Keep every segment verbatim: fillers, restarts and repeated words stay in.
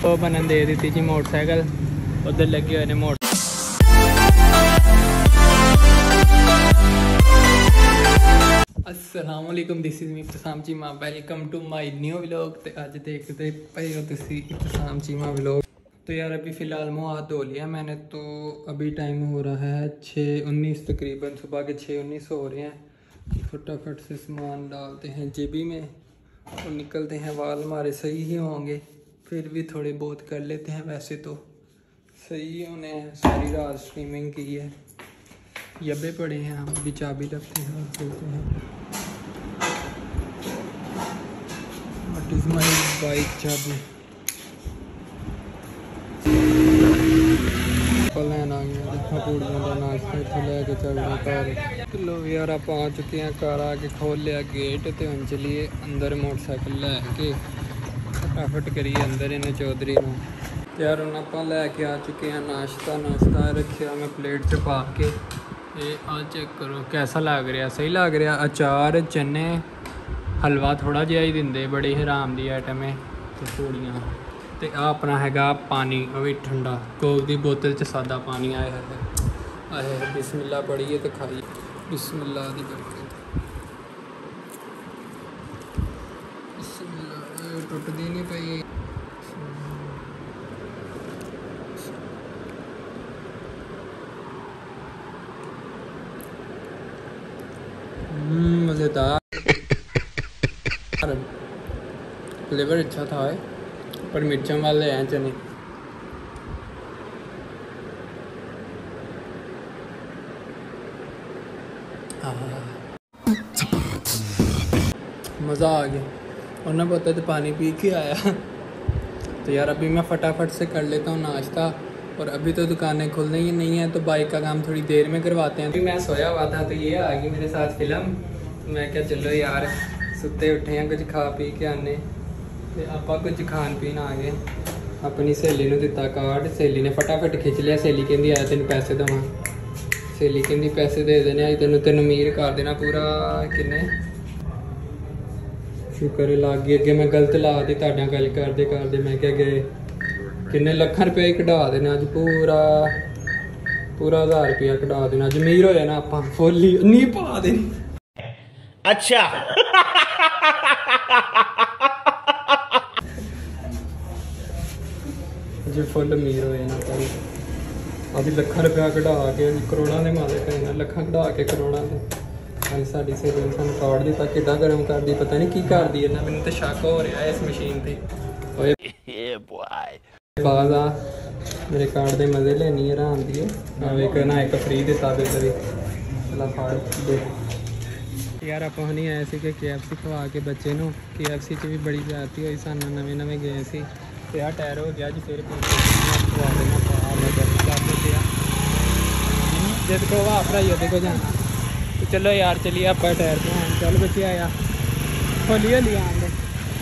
वो बनन दे दी जी मोटरसाइकिल, उधर लगे हुए ने मोटर। अस्सलाम वालेकुम, this is me Ibtisam Cheema, welcome to my new vlog. तो अज देखते पे हो तुसी इब्तिसाम चीमा व्लॉग। तो यार अभी फ़िलहाल मुँह हाथ धो लिया मैंने, तो अभी टाइम हो रहा है छः उन्नीस तकरीबन, सुबह के छः उन्नीस हो रहे हैं। फटाफट से सामान डालते हैं जेबी में और निकलते हैं। वाल हमारे सही ही होंगे, फिर भी थोड़े बहुत कर लेते हैं, वैसे तो सही होने हैं। सारी रात स्ट्रीमिंग की है, यब्बे पड़े हैं, हम अभी चाबी रखते हैं और चलते हैं। व्हाट इज़ माय बाइक चाबी। प्लान आ गया, देखा पूड़ियों का नाश्ता इतने लैके चलना घर। लो यार आप आ चुके हैं घर, आके खोल लिया गेट तो हम चलिए अंदर मोटरसाइकिल लैके फटाफट करिए अंदर इन्हें चौधरी को। यार हम आप लैके आ चुके हैं नाश्ता, नाश्ता रखा मैं प्लेट च पा के। ये आ चेक करो कैसा लग रहा, सही लग रहा। अचार चने हलवा थोड़ा जिहा ही दिंदे, बड़ी हराम दी आइटम है। तो पूड़ियाँ तो आ अपना हैगा पानी, वो भी ठंडा कोक की बोतल च सादा पानी आया है। आए है बिस्मिल्लाह पढ़िए तो खाइए, बिस्मिल्लाह दी बरकत। बिस्मिल्लाह टुटदी नहीं पई। मज़ेदार फ्लेवर अच्छा था है, पर मिर्चों वाले हैं चने। मज़ा आ गया, और ना पता तो पानी पी के आया। तो यार अभी मैं फटाफट से कर लेता हूँ नाश्ता, और अभी तो दुकानें खुलने ही नहीं है, तो बाइक का काम थोड़ी देर में करवाते हैं। अभी मैं सोया हुआ था तो ये आ गई मेरे साथ फिल्म। मैं क्या चलो यार सुते उठे हैं, कुछ खा पी के आने। तो आप कुछ खान पीन आ गए। अपनी सहेली ने दिता कार्ड, सहेली ने फटाफट खिंच लिया। सहेली कहती आया तेन पैसे देव, सहेली कहती पैसे दे देने आई तेन, तेन अमीर कर देना पूरा। किन्ने शुक्र लग गई, अगे मैं गलत ला दी तुहाडे गल करदे करदे। मैं क्या गए किन्ने लखां रुपये ही कढ़ा देने अज, पूरा पूरा हज़ार रुपया कढ़ा देना अज। अमीर हो जाना आपां, फुल ही नहीं पा देनी। अच्छा जो फुल अमीर हो जाना भाई। अभी लखा रुपया कढ़ा के करोड़ों के मालिक है, लखा कढ़ा के करोड़ों के। अभी साड़ी सहेली ने सानू कार्ड दिता, किड्डा गर्म कर दी, पता नहीं की कर दी है ना, मैंने तो शक हो रहा है इस मशीन पर। बाज आ मेरे कार्ड के मजे लेनी है, आराम दी है ना, एक फ्री दिता फिर चला फाड़ दे। यार आप नहीं आए थे कि के एफ सी खवा के बच्चे नूं, के एफ सी च भी बड़ी ज्यादती हुई, सानू नवे नवे गए सी। तो यार टायर हो गया जी, फिर खवा देना जिद को वाह भराई ओदे को जाना। तो चलो यार चलिए आप टायर पवान, चल बच्चे आया होली होली आन दे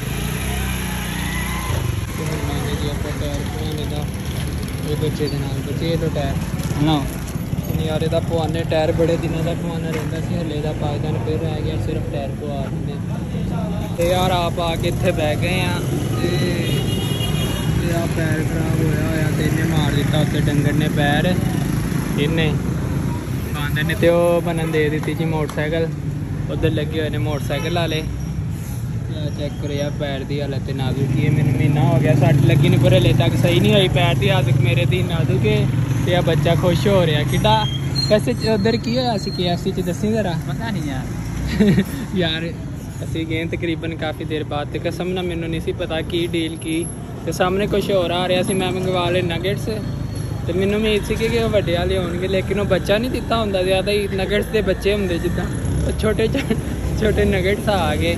जी आप टायर पवाने का। ये बच्चे के नाल बच्चे लो टायर ना यार इहदा पवाने टायर, बड़े दिनों का पवाना रहिंदा सी, हले दा पाँच दिन फिर रह गया, सिर्फ टायर पवा दिंदे। तो यार आप आके इत्थे बह गए हैं, आ पैर खराब होया होया तो इन्हें मार दिता उत्ते डंगर ने पैर, इन्हें बांदर ने तो बनन दे दी जी मोटरसाइकिल, उधर लगे हुए ने मोटरसाइकिल वाले। चेक करो यार पैर की हालत नाजुक ही है, मैंने महीना हो गया सट लगी नहीं, पर हले तक सही नहीं हुई पैर की हालत मेरे दी नाजुक है। तो यह बच्चा खुश हो रहा किड्डा। वैसे उधर की होया सी के एफ सी च दसी जरा, पता नहीं यार यार असी गए तकरीबन काफ़ी देर बाद, तो कसम ना मैनू नहीं सी पता की डील की। तो सामने कुछ होर आ रहा सी, मैं मंगवा ले नगेट्स, तो मैनू उम्मीद सी कि वो वड्डे वाले होंगे, लेकिन वो बच्चा नहीं दिता होंदा, ज़्यादा ही नगेट्स के बच्चे होंगे जिदा छोटे छोटे नगेट्स आ गए।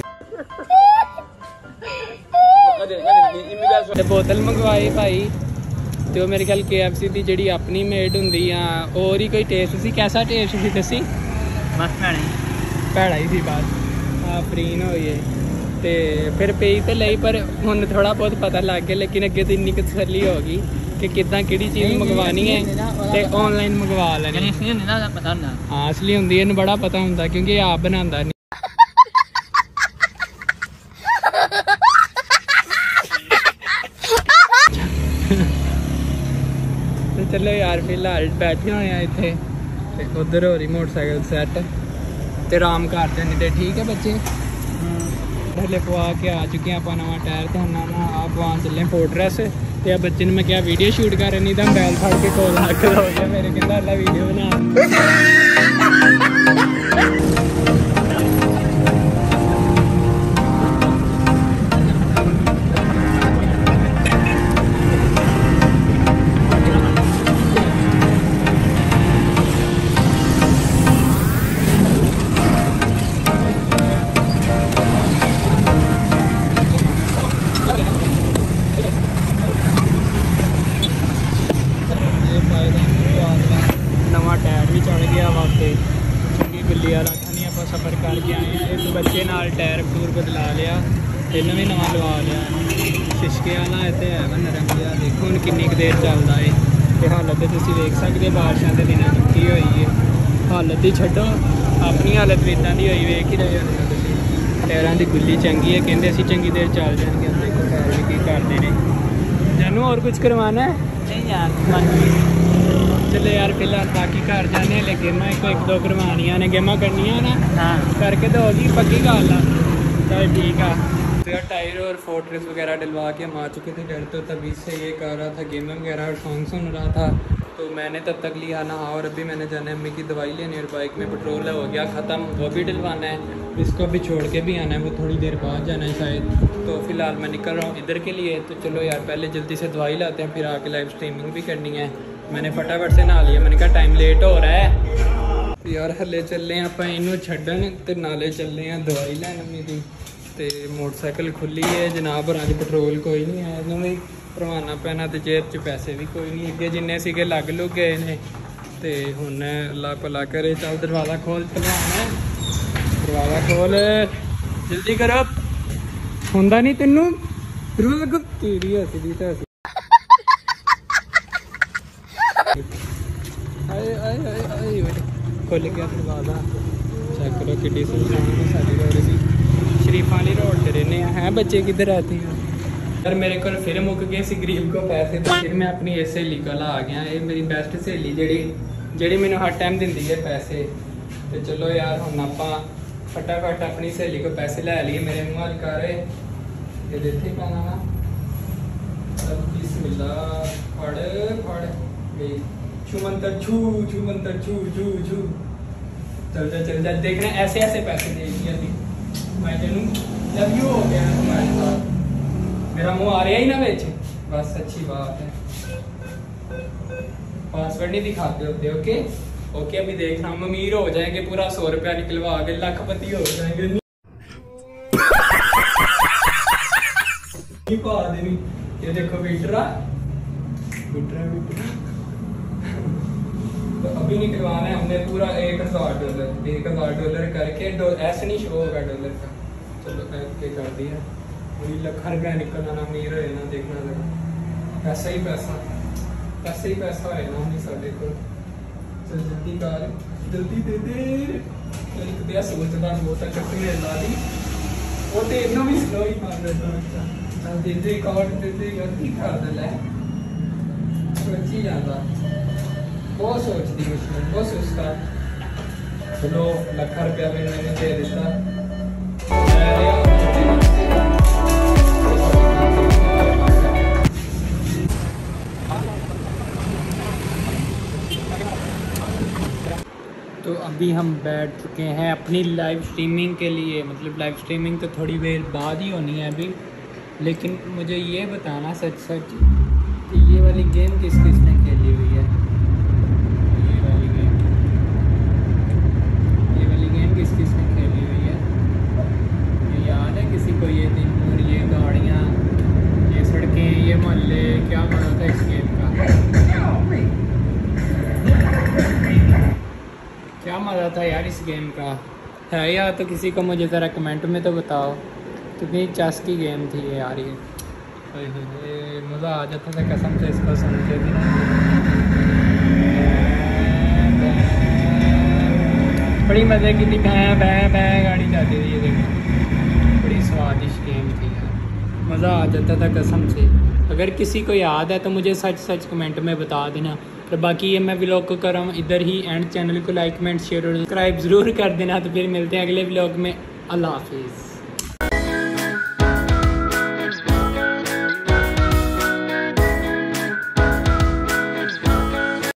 बोतल मंगवाई भाई, तो मेरे ख्याल के एफ सी की जी अपनी मेड होंगी और ही कोई टेस्ट सी। कैसा टेस्ट सी दसी? बस भैड़ा ही थी बात। हाँ फ्रीन हो गए तो फिर पेई तो लई, पर हुन थोड़ा बहुत पता लग गया, लेकिन अगे तो इन्नी तसल्ली हो गई कि कितना किहड़ी चीज़ मंगवानी है तो ऑनलाइन मंगवा लेनी। हाँ असली होंगी, इन्हूं बड़ा पता होंगे क्योंकि आप बनाता नहीं। चलो यार फिलहाल बैठे हुए हैं इतने तो उधर हो रही मोटरसाइकिल सैट तो आराम करते नहीं तो ठीक है बच्चे पहले पवा के आ चुके हैं आप नवा टायर तो ना ना आप वहाँ चले फोर्ट्रेस तो बच्चे ने मैं क्या वीडियो शूट कर नहीं था मोबाइल फड़ के कोल रख हो गया मेरे कहता अल्लाह वीडियो बना सफ़र करके आए हैं एक बच्चे नाल टायर टूर बदला लिया इन्हें भी नवा लवा लिया शिशके वाला इतने है वा नरम जिहा देखो हुण किन्नी देर चलता है तो हालत तुसीं देख सकते बारिशों के दिनों दुखी हुई है हालत ही छड्डो अपनी हालत भी इदां दी होई वेख ही रहे हो तुसीं टायरां दी गुल्ली चंगी है कहंदे असीं चंगी देर चल जाएंगे देखो टायर भी की करते हैं जानू और कुछ करवाना है नहीं यार चलो यार फिलहाल बाकी घर जाने ले गेमां एक एक दो करवानियां ने गेमां करनियां ना हाँ करके तो होगी पक्की गल आ चल ठीक है तो टायर और फोर्ट्रेस वगैरह डलवा के हम आ चुके थे घर तो तभी से ये कर रहा था गेम वगैरह और सॉन्ग सुन रहा था तो मैंने तब तक लिया ना और अभी मैंने जाना है अम्मी की दवाई लेनी और बाइक में पेट्रोल हो गया ख़त्म वो भी डलवाना है इसको भी छोड़ के भी आना है वो थोड़ी देर बाद जाना है शायद तो फिलहाल मैं निकल रहा हूँ इधर के लिए तो चलो यार पहले जल्दी से दवाई लाते हैं फिर आके लाइव स्ट्रीमिंग भी करनी है मैंने फटाफट से नहा लिया मैंने कहा टाइम लेट हो रहा है तो यार हले चले आप इनू छड्डन ते नाले चले हैं दवाई लैन अम्मी दी ते मोटरसाइकिल खुली है जनाब और अज पेट्रोल कोई नहीं है इनू भी भरवाना पैना तो जेब च पैसे भी कोई नहीं अगे जिन्ने सीगे लग लुग गए ने तो हुण अल्लाह भला करे चल दरवाज़ा खोल चलवाना दरवाज़ा खोल जल्दी करो हुंदा नहीं तेनू रोज़ तेरी हसदी तो खोल गया दरवाज़ा चेक करो कि सारी रोड सी शरीफा वाली रोड से रहने हैं बच्चे किधर आते हैं यार मेरे को फिर मुक गए सी गरीब को पैसे तो फिर मैं अपनी इस सहेली को आ गया ये मेरी बेस्ट सहेली जी जी मैंने हर टाइम दिंदी है पैसे तो चलो यार हम आप फटाफट अपनी सहेली को पैसे लै लिए मेरे मुँह हल कर ये देते पैना ना बिस्मिल्लाह फड़ फड़ छू मंतर छू छू मंतर छू छू छू चल जा चल जा देखना ऐसे ऐसे पैसे दे दिए मैं तेनू लव यू हो गया तुम्हारे साथ मेरा मुंह आ रहा ही ना बेच बस अच्छी बात है पासवर्ड नहीं दिखाते होते ओके ओके अभी देखना हम अमीर हो जाएंगे पूरा सौ रुपया निकलवा के लखपति हो जाएंगे ये देखो विड्रा विड्रा विड्रा तो अभी निकलवाना है हमने पूरा एक हजार डॉलर एक हजार डॉलर करके दो ऐसे नहीं शो होगा डॉलर का चलो के कर दिया वही लाख रुपया निकलना ना अमीर हो ना देखना जरा पैसा ही पैसा पैसा ही पैसा है ना नहीं साढ़े को चल जल्दी कर जल्दी दे दे एक दिया सोचता सोचता चक्कर ला दी वो तो इतना भी स्लो ही मार रहा था दे दे कार्ड दे दे गलती कर दे ले सोची जाता बहुत सोचती उसमें बहुत सोचता चलो लाख रुपया भी मैंने दे देता तो अभी हम बैठ चुके हैं अपनी लाइव स्ट्रीमिंग के लिए मतलब लाइव स्ट्रीमिंग तो थोड़ी देर बाद ही होनी है अभी लेकिन मुझे ये बताना सच सच कि ये वाली गेम किस किस ने खेली हुई है ये वाली गेम ये वाली गेम किस किस ने खेली हुई है ये याद है किसी को ये दिन और ये गाड़ियाँ ये सड़कें ये मोहल्ले क्या बना था इस गेम का क्या मज़ा था यार इस गेम का है यार तो किसी को मुझे ज़रा कमेंट में तो बताओ कितनी चेस की गेम थी ये यार ये मज़ा आ जाता था कसम से इसको सुन के भी बड़ी मज़े की थी भैं भैं भैं गाड़ी जाती थी ये देखो बड़ी स्वादिष्ट गेम थी यार मज़ा आ जाता था कसम से अगर किसी को याद है तो मुझे सच सच कमेंट में बता देना तो बाकी ये मैं व्लॉग को कर रहा हूँ इधर ही एंड। चैनल को लाइक कमेंट शेयर और सब्सक्राइब ज़रूर कर देना। तो फिर मिलते हैं अगले व्लॉग में। अल्लाह हाफिज़।